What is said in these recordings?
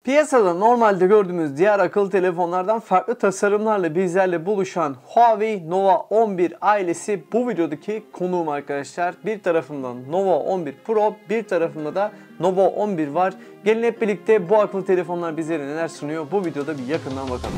Piyasada normalde gördüğümüz diğer akıllı telefonlardan farklı tasarımlarla bizlerle buluşan Huawei Nova 11 ailesi bu videodaki konuğum arkadaşlar. Bir tarafında Nova 11 Pro, bir tarafında da Nova 11 var. Gelin hep birlikte bu akıllı telefonlar bizlere neler sunuyor, bu videoda bir yakından bakalım.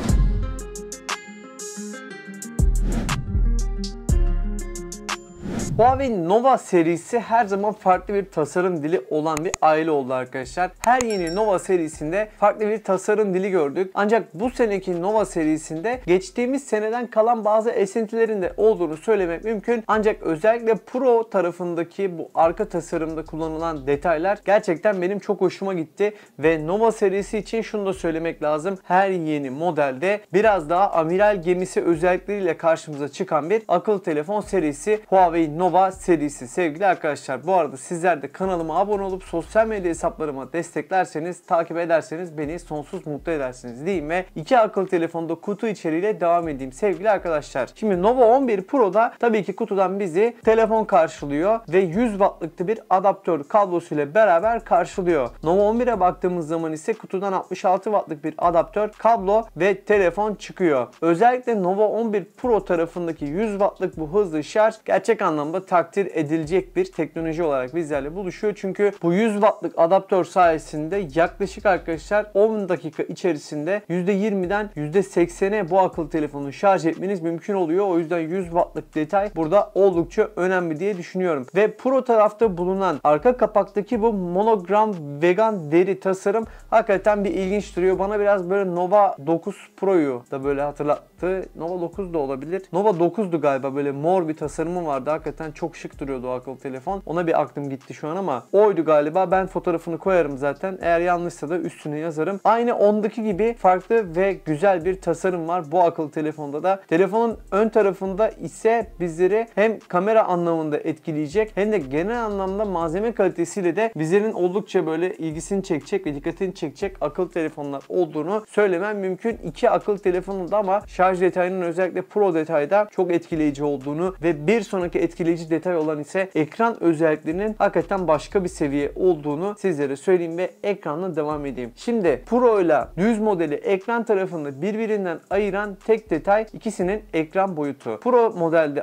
Huawei Nova serisi her zaman farklı bir tasarım dili olan bir aile oldu arkadaşlar. Her yeni Nova serisinde farklı bir tasarım dili gördük. Ancak bu seneki Nova serisinde geçtiğimiz seneden kalan bazı esintilerin de olduğunu söylemek mümkün. Ancak özellikle Pro tarafındaki bu arka tasarımda kullanılan detaylar gerçekten benim çok hoşuma gitti. Ve Nova serisi için şunu da söylemek lazım. Her yeni modelde biraz daha amiral gemisi özellikleriyle karşımıza çıkan bir akıllı telefon serisi Huawei Nova serisi sevgili arkadaşlar. Bu arada sizler de kanalıma abone olup sosyal medya hesaplarıma desteklerseniz, takip ederseniz beni sonsuz mutlu edersiniz diyeyim ve iki akıllı telefonda kutu içeriğiyle devam edeyim sevgili arkadaşlar. Şimdi Nova 11 Pro'da tabii ki kutudan bizi telefon karşılıyor ve 100 wattlık bir adaptör kablosuyla beraber karşılıyor. Nova 11'e baktığımız zaman ise kutudan 66 wattlık bir adaptör, kablo ve telefon çıkıyor. Özellikle Nova 11 Pro tarafındaki 100 wattlık bu hızlı şarj gerçek anlamda takdir edilecek bir teknoloji olarak bizlerle buluşuyor. Çünkü bu 100 wattlık adaptör sayesinde yaklaşık arkadaşlar 10 dakika içerisinde %20'den %80'e bu akıllı telefonu şarj etmeniz mümkün oluyor. O yüzden 100 wattlık detay burada oldukça önemli diye düşünüyorum. Ve Pro tarafta bulunan arka kapaktaki bu monogram vegan deri tasarım hakikaten bir ilginç duruyor. Bana biraz böyle Nova 9 Pro'yu da böyle hatırlattı. Nova 9 da olabilir. Nova 9'du galiba, böyle mor bir tasarımı vardı. Hakikaten çok şık duruyordu o akıllı telefon. Ona bir aklım gitti şu an ama oydu galiba. Ben fotoğrafını koyarım zaten. Eğer yanlışsa da üstüne yazarım. Aynı ondaki gibi farklı ve güzel bir tasarım var bu akıllı telefonda da. Telefonun ön tarafında ise bizleri hem kamera anlamında etkileyecek hem de genel anlamda malzeme kalitesiyle de bizlerin oldukça böyle ilgisini çekecek ve dikkatini çekecek akıllı telefonlar olduğunu söylemem mümkün. İki akıllı telefonun da ama şarj detayının özellikle Pro detayda çok etkileyici olduğunu ve bir sonraki etkileyici detay olan ise ekran özelliklerinin hakikaten başka bir seviye olduğunu sizlere söyleyeyim ve ekranla devam edeyim. Şimdi Pro ile düz modeli ekran tarafında birbirinden ayıran tek detay ikisinin ekran boyutu. Pro modelde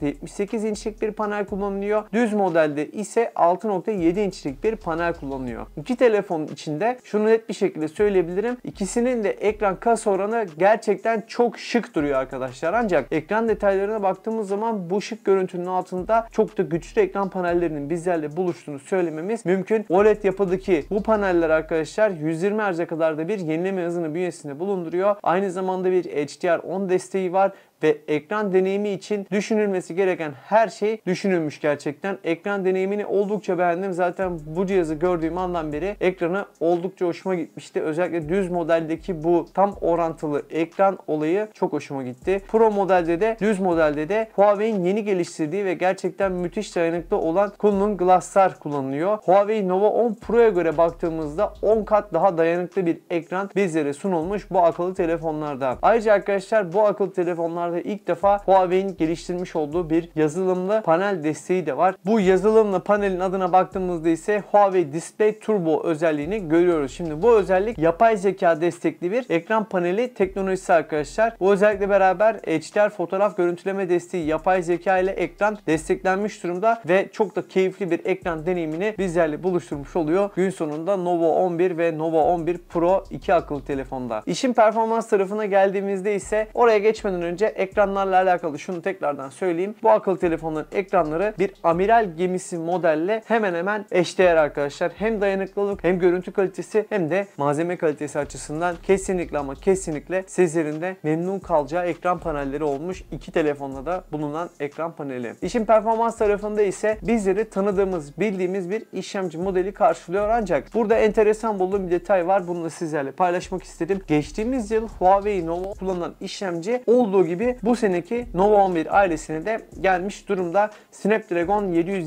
6.78 inçlik bir panel kullanılıyor. Düz modelde ise 6.7 inçlik bir panel kullanılıyor. İki telefonun içinde şunu net bir şekilde söyleyebilirim. İkisinin de ekran kasa oranı gerçekten çok şık duruyor arkadaşlar. Ancak ekran detaylarına baktığımız zaman bu şık görüntünün altında çok da güçlü ekran panellerinin bizlerle buluştuğunu söylememiz mümkün. OLED yapıdaki bu paneller arkadaşlar 120 Hz'e kadar da bir yenileme hızını bünyesinde bulunduruyor. Aynı zamanda bir HDR10 desteği var. Ve ekran deneyimi için düşünülmesi gereken her şey düşünülmüş gerçekten. Ekran deneyimini oldukça beğendim. Zaten bu cihazı gördüğüm andan beri ekranı oldukça hoşuma gitmişti. Özellikle düz modeldeki bu tam orantılı ekran olayı çok hoşuma gitti. Pro modelde de düz modelde de Huawei'in yeni geliştirdiği ve gerçekten müthiş dayanıklı olan Kunlun Glass'lar kullanılıyor. Huawei Nova 10 Pro'ya göre baktığımızda 10 kat daha dayanıklı bir ekran bizlere sunulmuş bu akıllı telefonlarda. Ayrıca arkadaşlar bu akıllı telefonlar ilk defa Huawei'in geliştirmiş olduğu bir yazılımlı panel desteği de var. Bu yazılımlı panelin adına baktığımızda ise Huawei Display Turbo özelliğini görüyoruz. Şimdi bu özellik yapay zeka destekli bir ekran paneli teknolojisi arkadaşlar. Bu özellikle beraber HDR fotoğraf görüntüleme desteği, yapay zeka ile ekran desteklenmiş durumda ve çok da keyifli bir ekran deneyimini bizlerle buluşturmuş oluyor. Gün sonunda Nova 11 ve Nova 11 Pro iki akıllı telefonda. İşin performans tarafına geldiğimizde ise oraya geçmeden önce ekranlarla alakalı şunu tekrardan söyleyeyim. Bu akıllı telefonların ekranları bir amiral gemisi modelle hemen hemen eşdeğer arkadaşlar. Hem dayanıklılık hem görüntü kalitesi hem de malzeme kalitesi açısından kesinlikle ama kesinlikle sizlerin de memnun kalacağı ekran panelleri olmuş. İki telefonda da bulunan ekran paneli. İşin performans tarafında ise bizleri tanıdığımız, bildiğimiz bir işlemci modeli karşılıyor ancak burada enteresan bulduğum bir detay var. Bunu da sizlerle paylaşmak istedim. Geçtiğimiz yıl Huawei Nova kullanılan işlemci olduğu gibi gibi bu seneki Nova 11 ailesine de gelmiş durumda. Snapdragon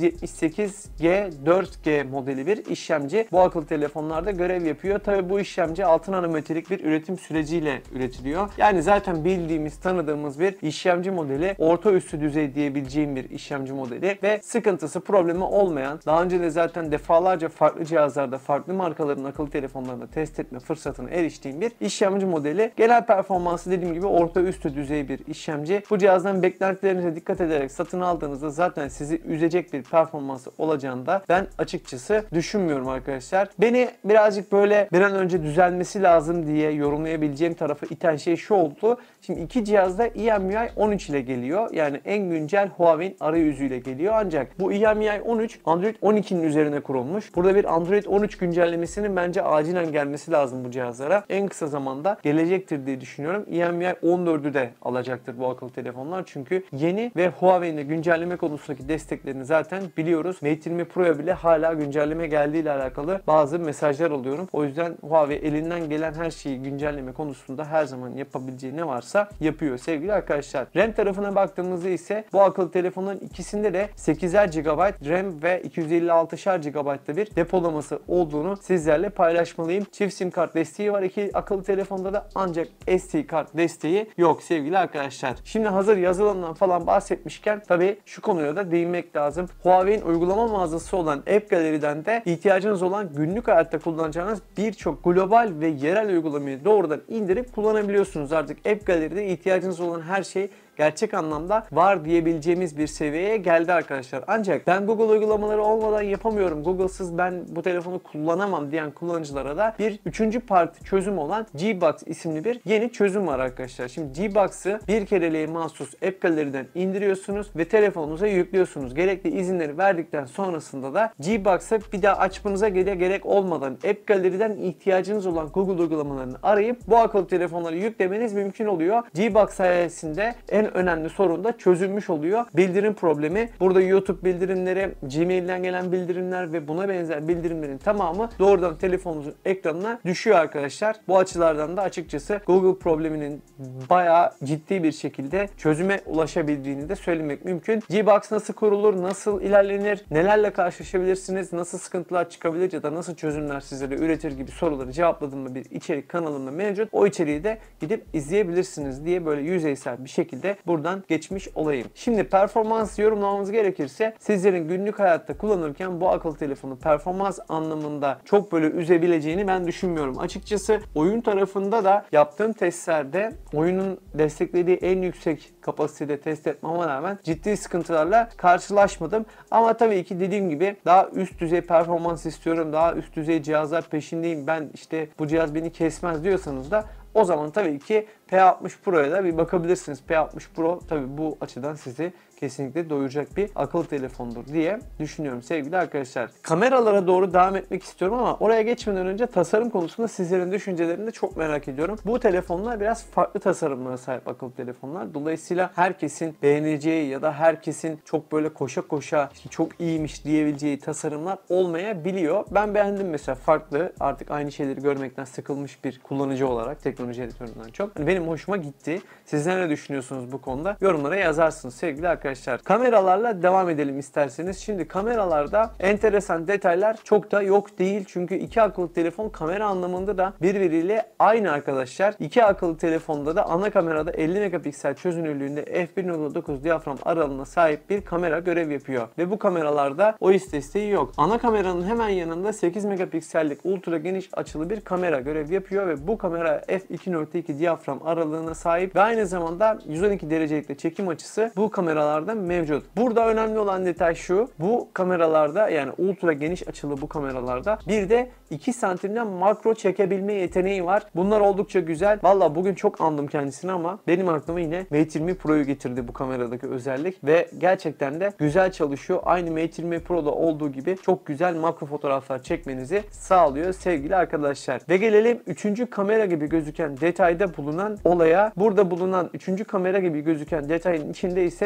778G 4G modeli bir işlemci bu akıllı telefonlarda görev yapıyor. Tabi bu işlemci 6 nanometrelik bir üretim süreciyle üretiliyor. Yani zaten bildiğimiz, tanıdığımız bir işlemci modeli, orta üstü düzey diyebileceğim bir işlemci modeli ve sıkıntısı, problemi olmayan, daha önce de zaten defalarca farklı cihazlarda, farklı markaların akıllı telefonlarında test etme fırsatına eriştiğim bir işlemci modeli. Genel performansı dediğim gibi orta üstü düzey bir işlemci. Bu cihazdan beklentilerinize dikkat ederek satın aldığınızda zaten sizi üzecek bir performansı olacağını da ben açıkçası düşünmüyorum arkadaşlar. Beni birazcık böyle bir an önce düzelmesi lazım diye yorumlayabileceğim tarafı iten şey şu oldu. Şimdi iki cihazda EMUI 13 ile geliyor. Yani en güncel Huawei'in arayüzüyle geliyor. Ancak bu EMUI 13 Android 12'nin üzerine kurulmuş. Burada bir Android 13 güncellemesinin bence acilen gelmesi lazım bu cihazlara. En kısa zamanda gelecektir diye düşünüyorum. EMUI 14'ü de alacaktır bu akıllı telefonlar. Çünkü yeni ve Huawei'nin de güncelleme konusundaki desteklerini zaten biliyoruz. Mate 20 Pro'ya bile hala güncelleme geldiği ile alakalı bazı mesajlar alıyorum. O yüzden Huawei elinden gelen her şeyi güncelleme konusunda her zaman yapabileceği ne varsa yapıyor sevgili arkadaşlar. RAM tarafına baktığımızda ise bu akıllı telefonların ikisinde de 8'er GB RAM ve 256'şer GB'da bir depolaması olduğunu sizlerle paylaşmalıyım. Çift sim kart desteği var iki akıllı telefonda da, ancak SD kart desteği yok sevgili arkadaşlar. Şimdi hazır yazılımdan falan bahsetmişken tabii şu konuya da değinmek lazım. Huawei'in uygulama mağazası olan App Gallery'den de ihtiyacınız olan günlük hayatta kullanacağınız birçok global ve yerel uygulamayı doğrudan indirip kullanabiliyorsunuz. Artık App Gallery'de ihtiyacınız olan her şey gerçek anlamda var diyebileceğimiz bir seviyeye geldi arkadaşlar. Ancak ben Google uygulamaları olmadan yapamıyorum, Google'sız ben bu telefonu kullanamam diyen kullanıcılara da bir üçüncü parti çözüm olan Gbox isimli bir yeni çözüm var arkadaşlar. Şimdi Gbox'ı bir kereliğe mahsus App Gallery'den indiriyorsunuz ve telefonunuza yüklüyorsunuz. Gerekli izinleri verdikten sonrasında da Gbox'ı bir daha açmanıza gerek olmadan App Gallery'den ihtiyacınız olan Google uygulamalarını arayıp bu akıllı telefonları yüklemeniz mümkün oluyor. Gbox sayesinde en önemli sorun da çözülmüş oluyor. Bildirim problemi. Burada YouTube bildirimleri, Gmail'den gelen bildirimler ve buna benzer bildirimlerin tamamı doğrudan telefonunuzun ekranına düşüyor arkadaşlar. Bu açılardan da açıkçası Google probleminin bayağı ciddi bir şekilde çözüme ulaşabildiğini de söylemek mümkün. Gbox nasıl kurulur, nasıl ilerlenir, nelerle karşılaşabilirsiniz, nasıl sıkıntılar çıkabilir ya da nasıl çözümler sizlere üretir gibi soruları cevapladığım bir içerik kanalımda mevcut. O içeriği de gidip izleyebilirsiniz diye böyle yüzeysel bir şekilde buradan geçmiş olayım. Şimdi performans yorumlamamız gerekirse sizlerin günlük hayatta kullanırken bu akıllı telefonu performans anlamında çok böyle üzebileceğini ben düşünmüyorum. Açıkçası oyun tarafında da yaptığım testlerde oyunun desteklediği en yüksek kapasitede test etmeme rağmen ciddi sıkıntılarla karşılaşmadım. Ama tabii ki dediğim gibi daha üst düzey performans istiyorum, daha üst düzey cihazlar peşindeyim, ben işte bu cihaz beni kesmez diyorsanız da o zaman tabii ki P60 Pro'ya da bir bakabilirsiniz. P60 Pro tabii bu açıdan sizi kesinlikle doyuracak bir akıllı telefondur diye düşünüyorum sevgili arkadaşlar. Kameralara doğru devam etmek istiyorum ama oraya geçmeden önce tasarım konusunda sizlerin düşüncelerini de çok merak ediyorum. Bu telefonlar biraz farklı tasarımlara sahip akıllı telefonlar. Dolayısıyla herkesin beğeneceği ya da herkesin çok böyle koşa koşa işte çok iyiymiş diyebileceği tasarımlar olmayabiliyor. Ben beğendim mesela, farklı, artık aynı şeyleri görmekten sıkılmış bir kullanıcı olarak teknoloji editöründen çok. Yani benim hoşuma gitti. Sizler ne düşünüyorsunuz bu konuda? Yorumlara yazarsınız sevgili arkadaşlar. Kameralarla devam edelim isterseniz. Şimdi kameralarda enteresan detaylar çok da yok değil. Çünkü iki akıllı telefon kamera anlamında da birbiriyle aynı arkadaşlar. İki akıllı telefonda da ana kamerada 50 megapiksel çözünürlüğünde f1.9 diyafram aralığına sahip bir kamera görev yapıyor. Ve bu kameralarda OIS desteği yok. Ana kameranın hemen yanında 8 megapiksellik ultra geniş açılı bir kamera görev yapıyor ve bu kamera f2.2 diyafram aralığına sahip ve aynı zamanda 112 derecelikte çekim açısı bu kameralarda mevcut. Burada önemli olan detay şu: bu kameralarda, yani ultra geniş açılı bu kameralarda bir de 2 santimden makro çekebilme yeteneği var. Bunlar oldukça güzel. Valla bugün çok andım kendisini ama benim aklıma yine Mate 20 Pro'yu getirdi bu kameradaki özellik ve gerçekten de güzel çalışıyor. Aynı Mate 20 Pro'da olduğu gibi çok güzel makro fotoğraflar çekmenizi sağlıyor sevgili arkadaşlar. Ve gelelim 3. kamera gibi gözüken detayda bulunan olaya. Burada bulunan 3. kamera gibi gözüken detayın içinde ise bir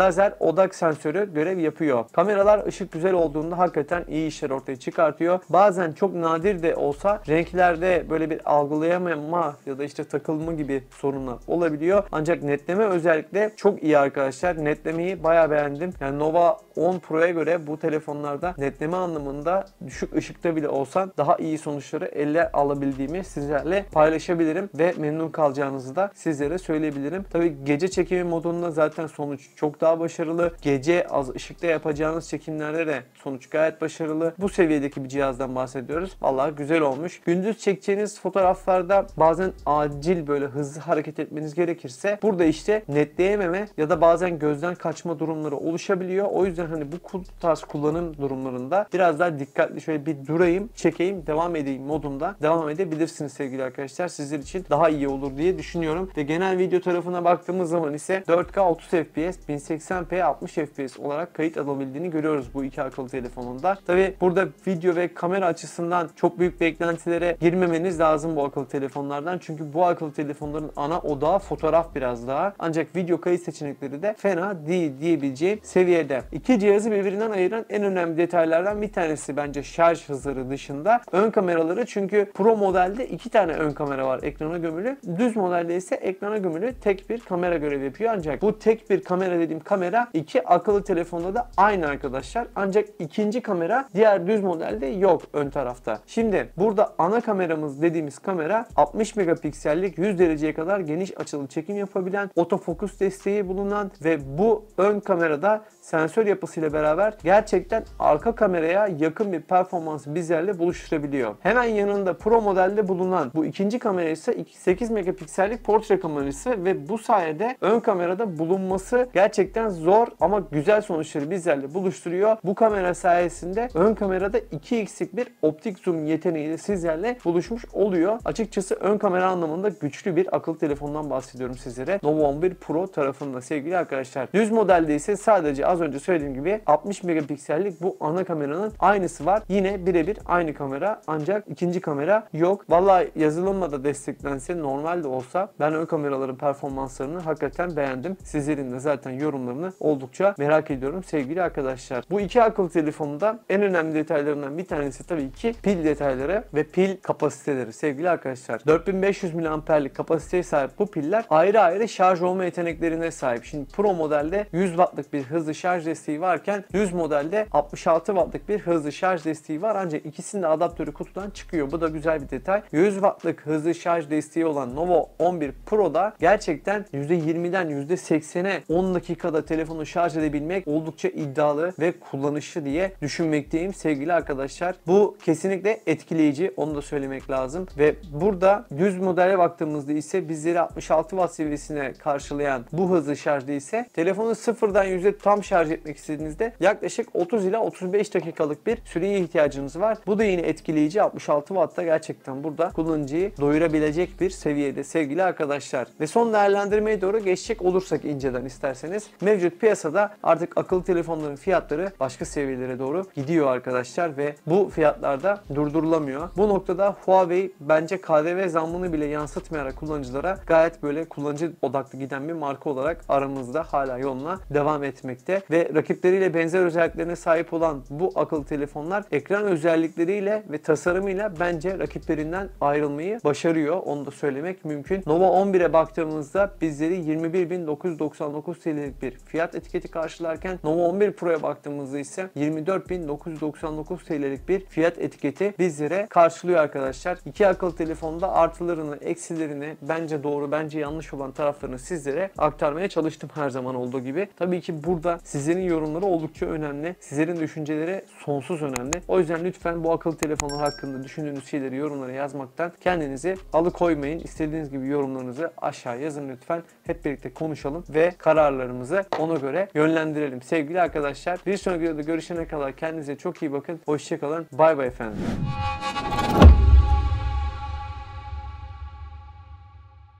lazer odak sensörü görev yapıyor. Kameralar ışık güzel olduğunda hakikaten iyi işler ortaya çıkartıyor. Bazen çok nadir de olsa renklerde böyle bir algılayamama ya da işte takılma gibi sorunlar olabiliyor. Ancak netleme özellikle çok iyi arkadaşlar. Netlemeyi bayağı beğendim. Yani Nova 10 Pro'ya göre bu telefonlarda netleme anlamında düşük ışıkta bile olsa daha iyi sonuçları elde alabildiğimi sizlerle paylaşabilirim ve memnun kalacağınızı da sizlere söyleyebilirim. Tabii gece çekimi modunda zaten sonuç çok daha başarılı. Gece az ışıkta yapacağınız çekimlerde de sonuç gayet başarılı. Bu seviyedeki bir cihazdan bahsediyoruz. Vallahi güzel olmuş. Gündüz çekeceğiniz fotoğraflarda bazen acil böyle hızlı hareket etmeniz gerekirse burada işte netleyememe ya da bazen gözden kaçma durumları oluşabiliyor. O yüzden hani bu tarz kullanım durumlarında biraz daha dikkatli şöyle bir durayım, çekeyim, devam edeyim modunda devam edebilirsiniz sevgili arkadaşlar. Sizler için daha iyi olur diye düşünüyorum. Ve genel video tarafına baktığımız zaman ise 4K 30 FPS, 1080p 60 FPS olarak kayıt alabildiğini görüyoruz bu iki akıllı telefonunda. Tabi burada video ve kamera açısından çok büyük beklentilere girmemeniz lazım bu akıllı telefonlardan. Çünkü bu akıllı telefonların ana odağı fotoğraf biraz daha. Ancak video kayıt seçenekleri de fena değil diyebileceğim seviyede. İki cihazı birbirinden ayıran en önemli detaylardan bir tanesi bence şarj hızları dışında ön kameraları. Çünkü Pro modelde iki tane ön kamera var ekrana gömülü. Düz modelde ise ekrana gömülü tek bir kamera görevi yapıyor. Ancak bu tek bir kamera dediğim kamera iki akıllı telefonda da aynı arkadaşlar. Ancak ikinci kamera diğer düz modelde yok ön tarafta. Şimdi burada ana kameramız dediğimiz kamera 60 megapiksellik 100 dereceye kadar geniş açılı çekim yapabilen, otofokus desteği bulunan ve bu ön kamerada sensör yapısıyla beraber gerçekten arka kameraya yakın bir performansı bizlerle buluşturabiliyor. Hemen yanında Pro modelde bulunan bu ikinci kamera ise 8 megapiksellik portre kamerası ve bu sayede ön kamerada bulunması gerçekten zor ama güzel sonuçları bizlerle buluşturuyor. Bu kamera sayesinde ön kamerada 2x'lik bir optik zoom yeteneğiyle sizlerle buluşmuş oluyor. Açıkçası ön kamera anlamında güçlü bir akıllı telefondan bahsediyorum sizlere. Nova 11 Pro tarafında sevgili arkadaşlar. Düz modelde ise sadece az önce söylediğim gibi 60 megapiksellik bu ana kameranın aynısı var. Yine birebir aynı kamera ancak ikinci kamera yok. Vallahi yazılımla da desteklense normal de olsa ben ön kameraların performanslarını hakikaten beğendim. Sizlerin de zaten yorumlarını oldukça merak ediyorum sevgili arkadaşlar. Bu iki akıllı telefonda en önemli detaylarından bir tanesi tabii ki pil detayları ve pil kapasiteleri sevgili arkadaşlar. 4500 mAh'lik kapasiteye sahip bu piller ayrı ayrı şarj olma yeteneklerine sahip. Şimdi Pro modelde 100 Watt'lık bir hızlı şarj desteği varken düz modelde 66 Watt'lık bir hızlı şarj desteği var ancak ikisinin de adaptörü kutudan çıkıyor. Bu da güzel bir detay. 100 Watt'lık hızlı şarj desteği olan Nova 11 Pro'da gerçekten %20'den %80'e 10 dakikada telefonu şarj edebilmek oldukça iddialı ve kullanışlı diye düşünmekteyim sevgili arkadaşlar. Bu kesinlikle etkileyici, onu da söylemek lazım ve burada düz modele baktığımızda ise bizleri 66 Watt seviyesine karşılayan bu hızlı şarjda ise telefonu sıfırdan yüzde tam şarj etmek istediğinizde yaklaşık 30 ila 35 dakikalık bir süreye ihtiyacınız var. Bu da yine etkileyici. 66 Watt'ta gerçekten burada kullanıcıyı doyurabilecek bir seviyede sevgili arkadaşlar. Ve son değerlendirmeye doğru geçecek olursak inceden isterseniz mevcut piyasada artık akıllı telefonların fiyatları başka seviyelere doğru gidiyor arkadaşlar ve bu fiyatlarda durdurulamıyor. Bu noktada Huawei bence KDV zammını bile yansıtmayarak kullanıcılara gayet böyle kullanıcı odaklı giden bir marka olarak aramızda hala yoluna devam etmekte ve rakipleriyle benzer özelliklerine sahip olan bu akıllı telefonlar ekran özellikleriyle ve tasarımıyla bence rakiplerinden ayrılmayı başarıyor. Onu da söylemek mümkün. Nova 11'e baktığımızda bizleri 21.999 TL'lik bir fiyat etiketi karşılarken Nova 11 Pro'ya baktığımızda ise 24.999 TL'lik bir fiyat etiketi bizlere karşılıyor arkadaşlar. İki akıllı telefonda artılarını, eksilerini, bence doğru, bence yanlış olan taraflarını sizlere aktarmaya çalıştım her zaman olduğu gibi. Tabii ki burada sizlerin yorumları oldukça önemli. Sizlerin düşünceleri sonsuz önemli. O yüzden lütfen bu akıllı telefonlar hakkında düşündüğünüz şeyleri yorumlara yazmaktan kendinizi alıkoymayın. İstediğiniz gibi yorumlarınızı aşağı yazın lütfen. Hep birlikte konuşalım ve kararlarımızı ona göre yönlendirelim. Sevgili arkadaşlar, bir sonraki videoda görüşene kadar kendinize çok iyi bakın. Hoşça kalın. Bay bay efendim.